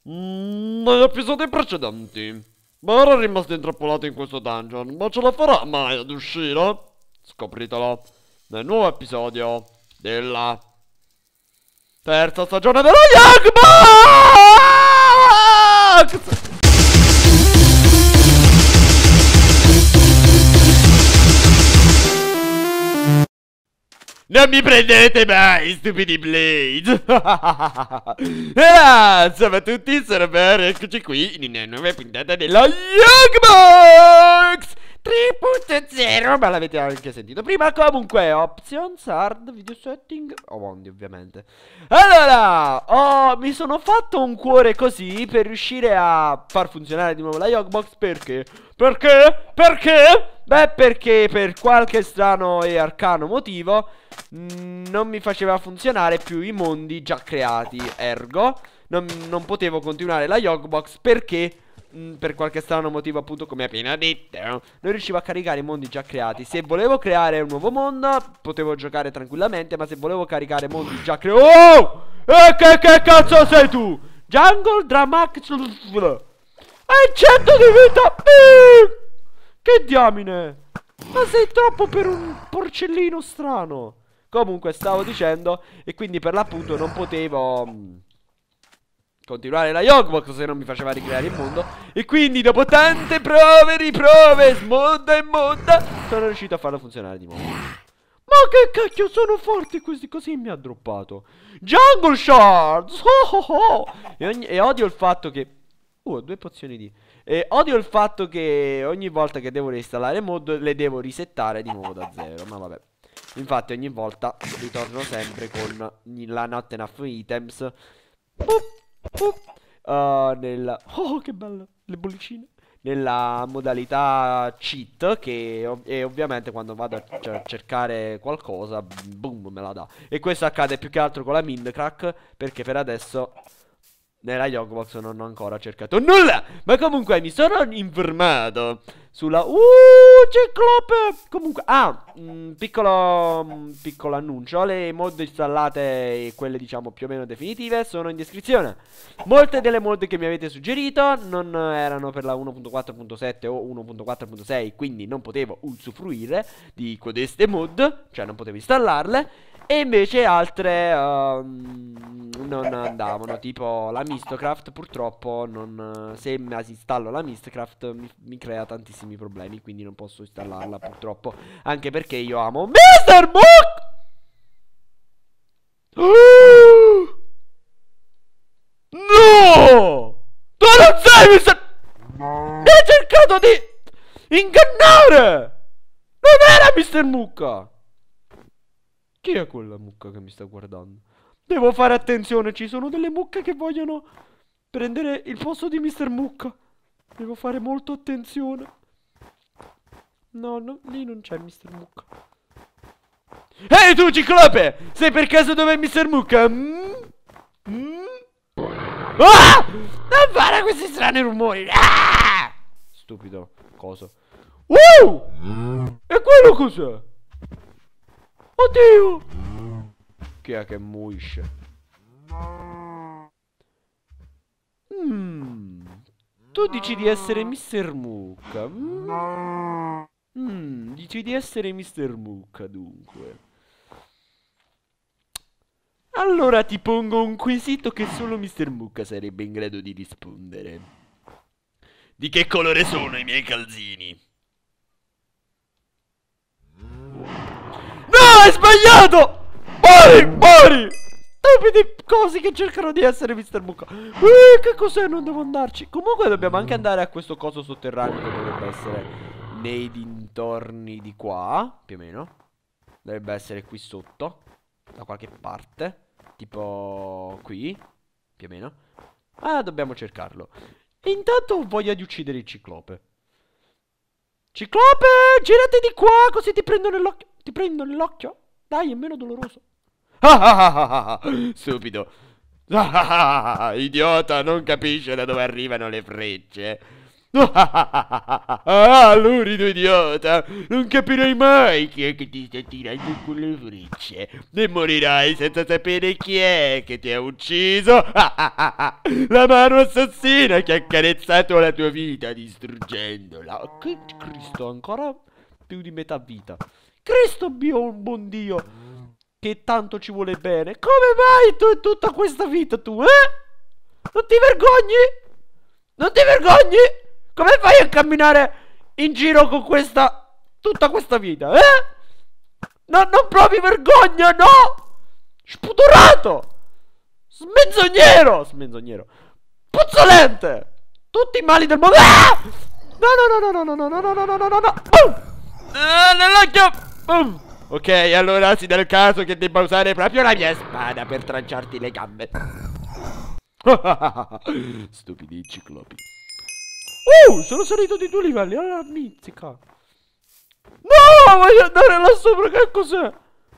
Negli episodi precedenti, Mara è rimasto intrappolato in questo dungeon, ma ce la farà mai ad uscire? Scopritelo nel nuovo episodio della terza stagione della Young Bucks! Non mi prendete mai, stupidi Blade! Ciao a tutti, sono Mara, eccoci qui in una nuova puntata della Young Bucks 3.0, ma l'avete anche sentito prima. Comunque, options, hard, video setting, mondi ovviamente. Allora, mi sono fatto un cuore così per riuscire a far funzionare di nuovo la Young Box. Perché? Beh, perché per qualche strano e arcano motivo non mi faceva funzionare più i mondi già creati. Ergo non potevo continuare la Young Box perché per qualche strano motivo, appunto, come appena detto, non riuscivo a caricare i mondi già creati. Se volevo creare un nuovo mondo potevo giocare tranquillamente, ma se volevo caricare mondi già creati... Oh! Che cazzo sei tu? Jungle Dramax. Hai 100 di vita. Che diamine. Ma sei troppo per un porcellino strano. Comunque stavo dicendo, e quindi per l'appunto non potevo continuare la Young Box se non mi faceva ricreare il mondo. E quindi dopo tante prove, riprove, smonda e monda, sono riuscito a farlo funzionare di nuovo. Ma che cacchio sono forti questi, così mi ha droppato Jungle Shards. E odio il fatto che due pozioni di... E odio il fatto che ogni volta che devo reinstallare mod le devo risettare di nuovo da zero. Ma vabbè. Infatti ogni volta ritorno sempre con la not enough items. Nella... Oh, che bello, le bollicine. Nella modalità cheat, che e ovviamente quando vado a cercare qualcosa, boom, me la dà. E questo accade più che altro con la Mindcrack, perché per adesso nella Young Box non ho ancora cercato nulla. Ma comunque mi sono informato sulla... Ciclope! Comunque, piccolo annuncio. Le mod installate e quelle diciamo più o meno definitive sono in descrizione. Molte delle mod che mi avete suggerito non erano per la 1.4.7 o 1.4.6, quindi non potevo usufruire di codeste mod, cioè non potevo installarle. E invece altre non andavano, tipo la Mistcraft. Purtroppo se installo la Mistcraft mi crea tantissimi problemi, quindi non posso installarla purtroppo. Anche perché io amo Mr. Mook. No! Tu non sei Mr. Mi hai cercato di ingannare! Non era Mr. Mucca! Chi è quella mucca che mi sta guardando? Devo fare attenzione, ci sono delle mucche che vogliono prendere il posto di Mr. Mucca. Devo fare molto attenzione. No, lì non c'è Mr. Mucca. Ehi tu, Ciclope! Sei per caso dove è Mr. Mucca? Ah! Non fare questi strani rumori! Ah! Stupido coso. E quello cos'è? Oddio! Chi è che muisce? Tu dici di essere Mr. Mucca. Dici di essere Mr. Mucca, dunque. Allora ti pongo un quesito che solo Mr. Mucca sarebbe in grado di rispondere. Di che colore sono i miei calzini? No, hai sbagliato! Mori! Stupidi cosi che cercano di essere Mr. Mucca. Che cos'è? Non devo andarci. Comunque dobbiamo anche andare a questo coso sotterraneo che dovrebbe essere nei dintorni di qua, più o meno. Dovrebbe essere qui sotto, da qualche parte. Tipo qui, più o meno. Dobbiamo cercarlo. E intanto ho voglia di uccidere il Ciclope. Ciclope, girati di qua così ti prendo nell'occhio. Ti prendo nell'occhio? Dai, è meno doloroso. Stupido. Idiota, non capisce da dove arrivano le frecce. Ah, lurido idiota! Non capirai mai chi è che ti sta tirando quelle frecce e morirai senza sapere chi è che ti ha ucciso. La mano assassina che ha accarezzato la tua vita distruggendola. Che Cristo, ancora più di metà vita. Cristo mio, un buon Dio che tanto ci vuole bene. Come mai tu e tutta questa vita tu, Non ti vergogni? Non ti vergogni? Come fai a camminare in giro con tutta questa vita, No, non provi vergogna, no! Spudorato! Smenzognero! Puzzolente! Tutti i mali del mondo! Ah! No! Nell'occhio! Ok, allora si dà il caso che debba usare proprio la mia spada per tranciarti le gambe. Stupidi ciclopi. Sono salito di 2 livelli. Allora mizzica. No, voglio andare là sopra. Che cos'è?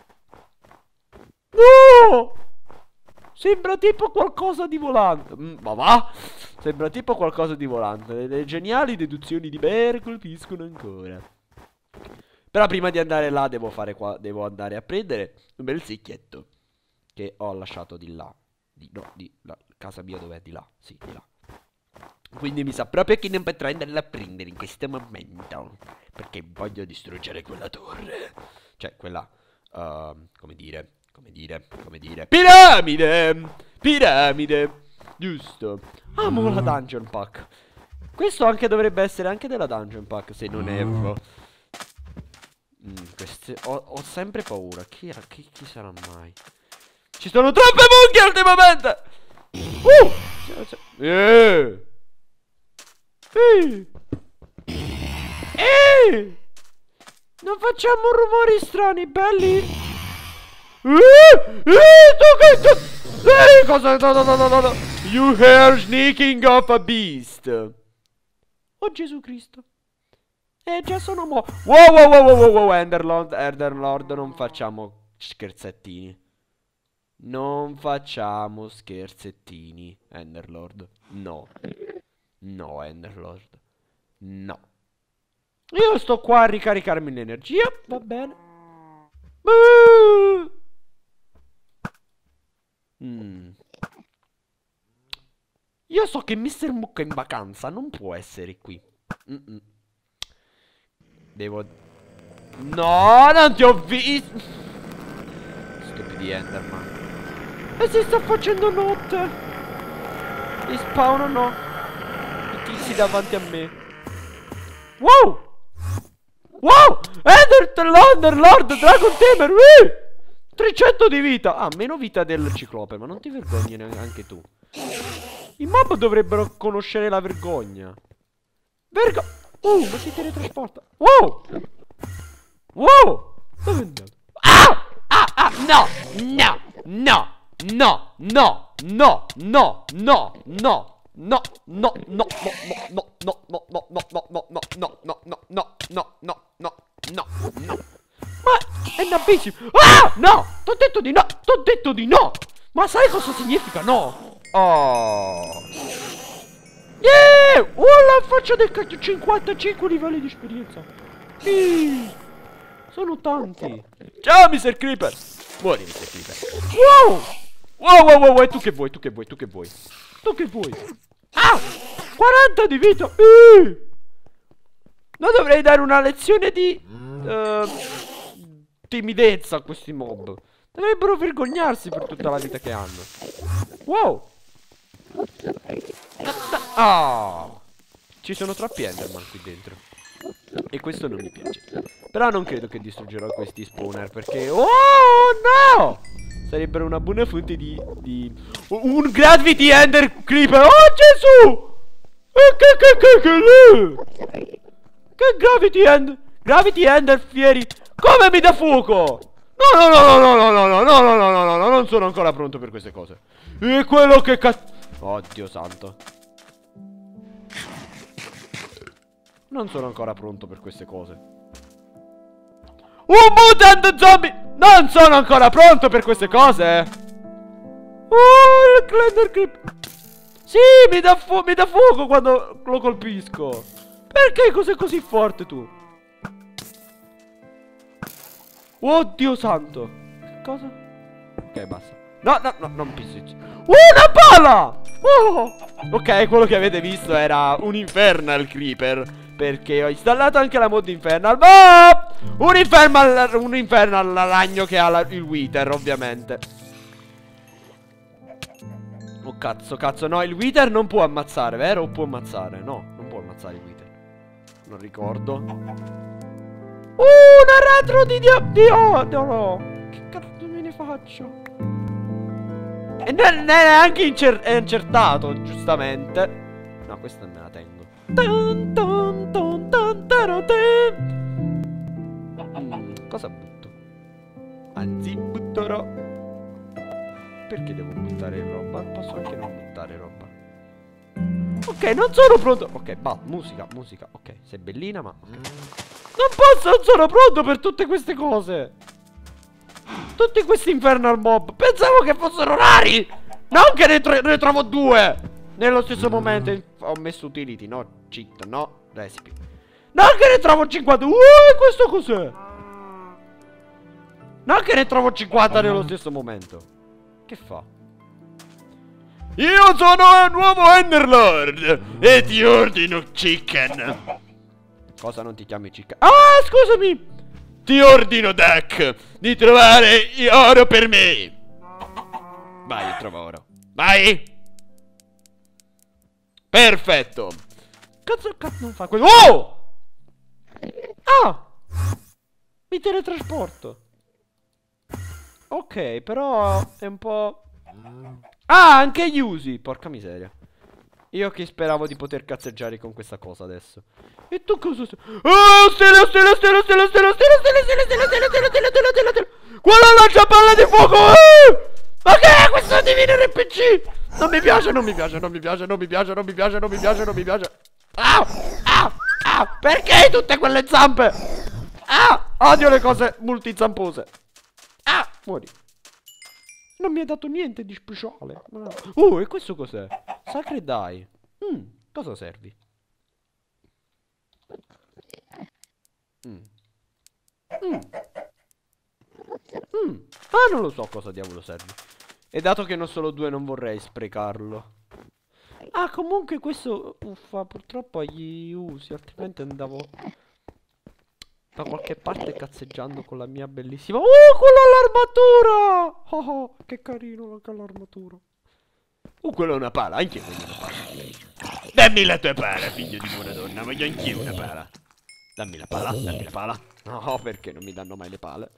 No! Sembra tipo qualcosa di volante. Ma va? Sembra tipo qualcosa di volante. Le geniali deduzioni di Bear colpiscono ancora. Però prima di andare là devo andare a prendere un bel secchietto che ho lasciato di là. La casa mia dov'è? Di là. Sì, di là. Quindi mi sa proprio che non potrò andarla a prendere in questo momento, perché voglio distruggere quella torre. Cioè quella come dire Piramide. Giusto. Amo la dungeon pack. Questo anche dovrebbe essere anche della dungeon pack, se non erro. Ho sempre paura. Chi sarà mai? Ci sono troppe mucche ultimamente. Non facciamo rumori strani, belli. Cosa? No. You hear sneaking of a beast. Oh Gesù Cristo. Già sono Wow, Enderlord, non facciamo scherzettini. Enderlord. No, Enderlord. No. Io sto qua a ricaricarmi l'energia. Va bene. Io so che Mr. Mucca in vacanza non può essere qui. Devo... No, non ti ho visto. Stupidi Enderman. E si sta facendo notte. Mi spawnano i tizi davanti a me. Wow! Enderlord, Dragon Tamer. 300 di vita. Ah, meno vita del ciclope. Ma non ti vergogni neanche tu. I mob dovrebbero conoscere la vergogna. Ma si teletrasporta. Wow! Dove è andato? No. Ma è nabissimo. No! T'ho detto di no! Ma sai cosa significa no? Oh! Yeah! La faccia del cacchio, 55 livelli di esperienza. Sono tanti. Ciao Mr. Creeper. Muori Mr. Creeper. Wow, tu che vuoi? 40 di vita. Non dovrei dare una lezione di timidezza a questi mob. Dovrebbero vergognarsi per tutta la vita che hanno. Wow. Ci sono troppi Enderman qui dentro. E questo non mi piace. Però non credo che distruggerò questi spawner, perché... Oh no! Sarebbero una buona fonte di... Un Gravity Ender Creeper. Oh Gesù! Che Gravity Ender fieri. Come mi dà fuoco? No, non sono ancora pronto per queste cose. E quello che Oddio santo. Non sono ancora pronto per queste cose. Un mutant zombie! Non sono ancora pronto per queste cose. Il Slender Creep. Sì, mi dà fuoco quando lo colpisco. Perché cos'è così forte tu? Oddio santo. Che cosa? Ok, basta. No, no, no, non pissi. Una pala! Oh! Ok, quello che avete visto era un Infernal Creeper, perché ho installato anche la mod Infernal. Un Infernal ragno che ha il Wither, ovviamente. Oh cazzo, no, il Wither non può ammazzare, vero? O può ammazzare? No, non può ammazzare il Wither. Non ricordo. Un aratro di odio. Che cazzo me ne faccio? E neanche incertato, giustamente. No, questa me la tengo. Cosa butto? Anzi, butterò. Perché devo buttare roba? Posso anche non buttare roba. Ok, non sono pronto. Ok, musica. Ok, sei bellina, ma non sono pronto per tutte queste cose. Tutti questi Infernal Mob. Pensavo che fossero rari. Non che ne trovo due nello stesso momento. Ho messo utility, no cheat, no recipe. Non che ne trovo 50. Questo cos'è? Non che ne trovo 50 nello stesso momento. Che fa? Io sono il nuovo Enderlord e ti ordino chicken. Cosa, non ti chiami chicken? Ah, scusami. Ti ordino, Duck, di trovare oro per me. Vai, trova oro. Vai. Perfetto. Cazzo non fa quello. Oh! Ah! Mi teletrasporto. Ok, però è un po'... Ah, anche gli usi. Porca miseria. Io che speravo di poter cazzeggiare con questa cosa adesso. E tu cosa stai? Oh, stella. Quella lancia palla di fuoco. Ma che è questo divino RPG? Non mi piace. Perché tutte quelle zampe? Odio le cose multizampose. Muori. Non mi ha dato niente di speciale. E questo cos'è? Sacred Eye. Cosa servi? Non lo so cosa diavolo serve. E dato che ne ho solo due non vorrei sprecarlo. Comunque questo uffa, purtroppo gli usi, altrimenti andavo da qualche parte cazzeggiando con la mia bellissima... quella all'armatura! Che carino l'armatura. Quella è una pala, anche voglio una pala. Dammi la tua pala, figlio di buona donna, voglio anch'io una pala. Dammi la pala. No, perché non mi danno mai le pale?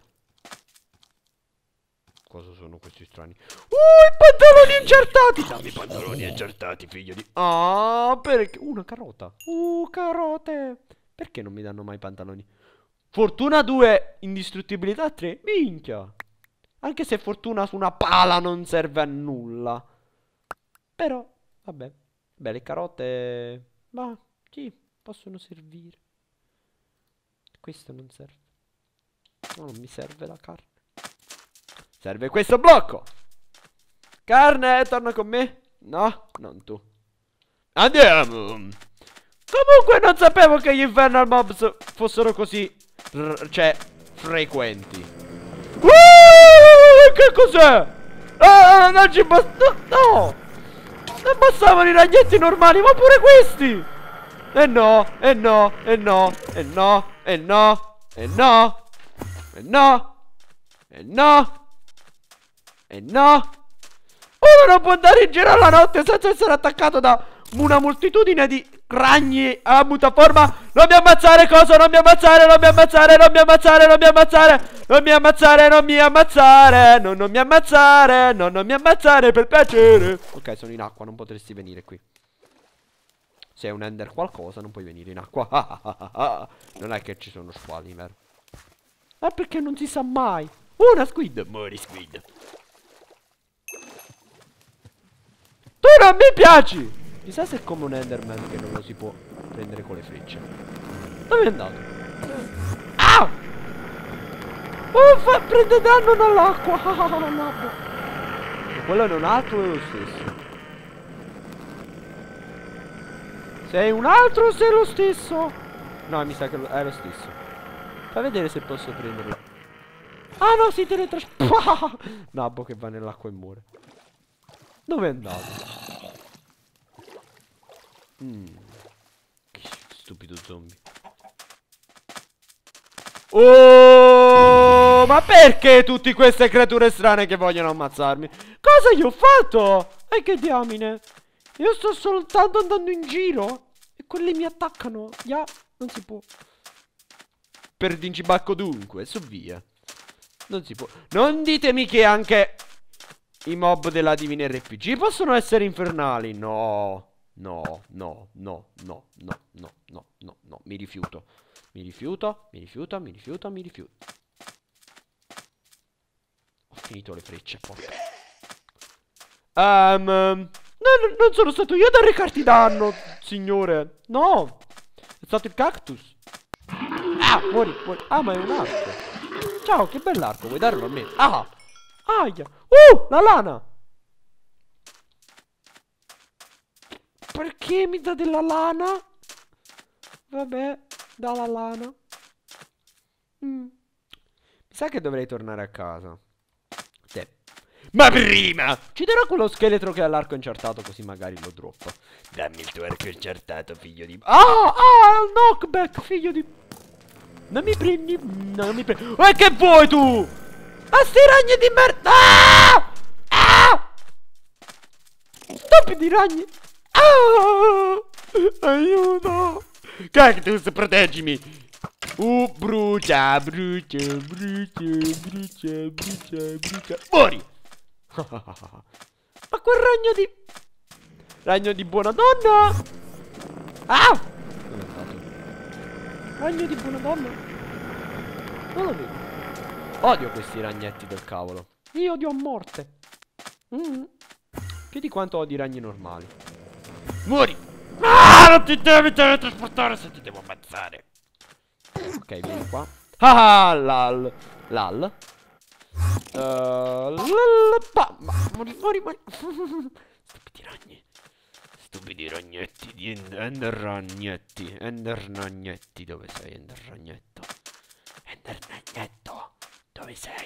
Cosa sono questi strani? I pantaloni incertati! Dammi i pantaloni incertati, figlio di... perché? Una carota. Carote. Perché non mi danno mai i pantaloni? Fortuna 2, indistruttibilità 3. Minchia. Anche se fortuna su una pala non serve a nulla. Però, vabbè. Beh, le carote... Ma, sì, possono servire. Questo non serve. No, non mi serve la carne. Serve questo blocco. Carne, torna con me. No, non tu. Andiamo. Comunque non sapevo che gli Infernal Mobs fossero così frequenti. Che cos'è? Non ci basta. No. Non bastavano i ragnetti normali, ma pure questi. E no. Uno non può andare in giro la notte senza essere attaccato da una moltitudine di ragni a mutaforma. Non mi ammazzare, cosa? Non mi ammazzare, per piacere. Ok, sono in acqua, non potresti venire qui. Se è un ender qualcosa non puoi venire in acqua. Non è che ci sono squali, vero? Perché non si sa mai. Una squid. Muori squid. Tu non mi piaci. Chissà se è come un enderman che non lo si può prendere con le frecce. Dove è andato? Prende danno dall'acqua. Quello non altro è lo stesso. Sei un altro o sei lo stesso? No, mi sa che è lo stesso. Fa vedere se posso prenderlo. Ah no, si teletrasporta. Nabbo che va nell'acqua e muore. Dove è andato? Che stupido zombie. Oh, ma perché tutte queste creature strane che vogliono ammazzarmi? Cosa gli ho fatto? E che diamine? Io sto soltanto andando in giro e quelli mi attaccano. Ya, non si può. Per vincibacco dunque, su via. Non si può. Non ditemi che anche i mob della Divine RPG possono essere infernali. No. No, no, no, no, no, no, no, no, no. Mi rifiuto. Mi rifiuto, mi rifiuto, mi rifiuto, mi rifiuto. Ho finito le frecce, porca. No, non sono stato io ad arrecarti danno, signore. No, è stato il cactus. Ah, muori, muori. Ah, ma è un arco. Ciao, che bell'arco, vuoi darlo a me? Ah, aia. La lana. Perché mi dà della lana? Vabbè, dalla lana. Mi sa che dovrei tornare a casa. Sì. Ma prima ci darò quello scheletro che ha l'arco incertato, così magari lo droppo. Dammi il tuo arco incertato, figlio di... Ah, il knockback, figlio di... Non mi prendi, non mi prendi. E che vuoi tu? Ah, sti ragni di merda. Stupidi ragni. Aiuto. Cactus, proteggimi. Brucia, brucia, brucia, brucia, brucia, brucia. Muori. Ma quel ragno di buona donna. Ah! Dove è stato? Ragno di buona donna? Non lo vedo. Odio questi ragnetti del cavolo. Io odio a morte. Più di quanto odio i ragni normali. Muori! Ah, non ti devi teletrasportare se ti devo ammazzare. Ok, vieni qua. Ah, lal. Lal. Muori. Stupidi ragni. Stupidi ragnetti di Ender ragnetti. Ender ragnetti. Dove sei, Ender ragnetto? Ender ragnetto. Dove sei?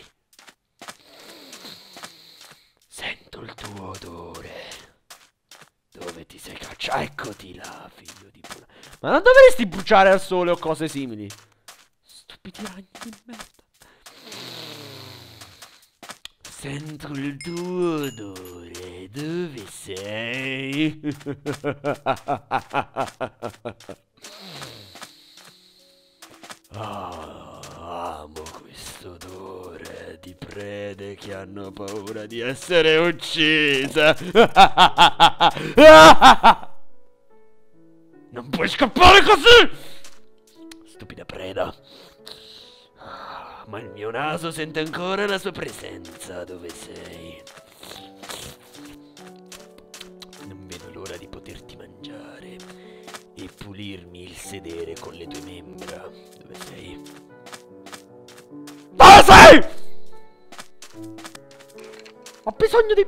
Sento il tuo odore. Dove ti sei cacciato? Eccoti là, figlio di puttana. Ma non dovresti bruciare al sole o cose simili? Stupidi ragni di merda. Sento il tuo odore. Dove sei? Amo questo odore di prede che hanno paura di essere uccise. Non puoi scappare così! Stupida preda. Ma il mio naso sente ancora la sua presenza. Dove sei? Non vedo l'ora di poterti mangiare e pulirmi il sedere con le tue membra. Dove sei? Dove sei? Ho bisogno di...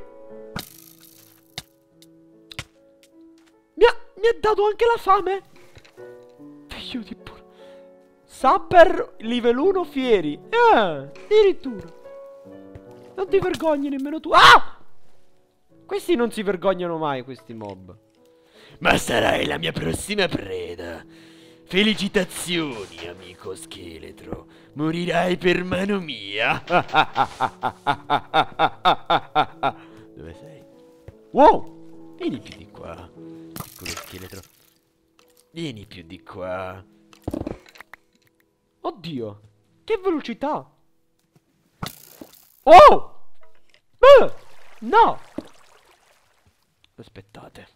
Mi ha dato anche la fame. Figlio di porco. Sapper livello 1 fieri. Addirittura. Non ti vergogni nemmeno tu. Ah! Questi non si vergognano mai, questi mob. Ma sarai la mia prossima preda. Felicitazioni, amico scheletro. Morirai per mano mia. Dove sei? Wow! Vieni più di qua, piccolo scheletro. Vieni più di qua. Oddio, che velocità! Oh! No! Aspettate.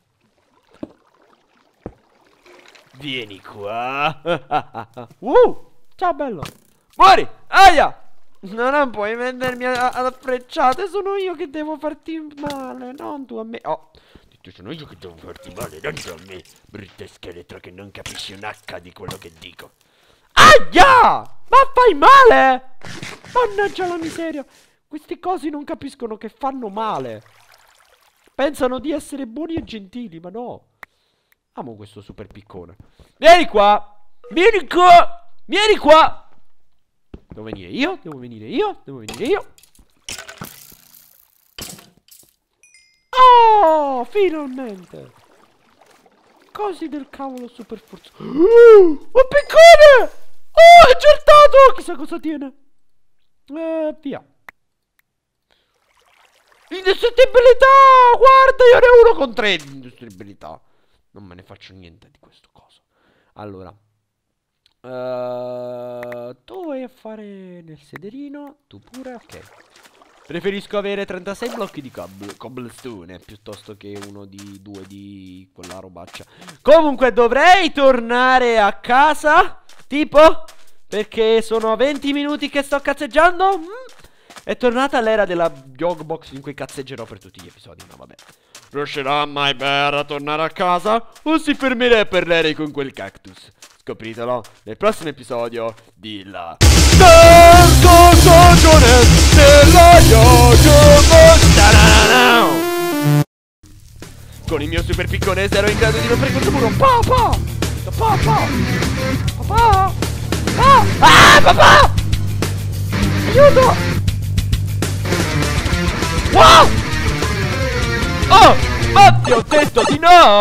Vieni qua. Ciao bello. Muori! Aia! Non puoi vendermi a frecciate. Sono io che devo farti male, non tu a me. Oh, sono io che devo farti male, non tu a me. Brutto scheletro che non capisci un H di quello che dico. Aia! Ma fai male! Mannaggia la miseria. Questi cosi non capiscono che fanno male. Pensano di essere buoni e gentili, ma no. Amo questo super piccone. Vieni qua. Vieni qua. Vieni qua. Devo venire io. Devo venire io. Devo venire io. Oh, finalmente. Cosi del cavolo super forza. Un piccone. Oh, è gettato. Chissà cosa tiene. Via. Indistruttibilità. Guarda, io ne ho uno con 3 di indistruttibilità. Non me ne faccio niente di questo coso. Allora, tu vai a fare nel sederino. Tu pure, ok. Preferisco avere 36 blocchi di cobblestone piuttosto che uno di 2 di quella robaccia. Comunque dovrei tornare a casa, tipo, perché sono 20 minuti che sto cazzeggiando. È tornata l'era della Yogbox in cui cazzeggerò per tutti gli episodi. No, vabbè. Riuscirà mai Bear a tornare a casa? O si fermerà per l'aereo con quel cactus? Scopritelo nel prossimo episodio di La terza stagione della Yogbox. Con il mio super picconese ero in grado di rompere questo muro. Papà! Papà! Papà! Ah! Papà! Aiuto! Wow! Oh! Ma ti ho detto di no!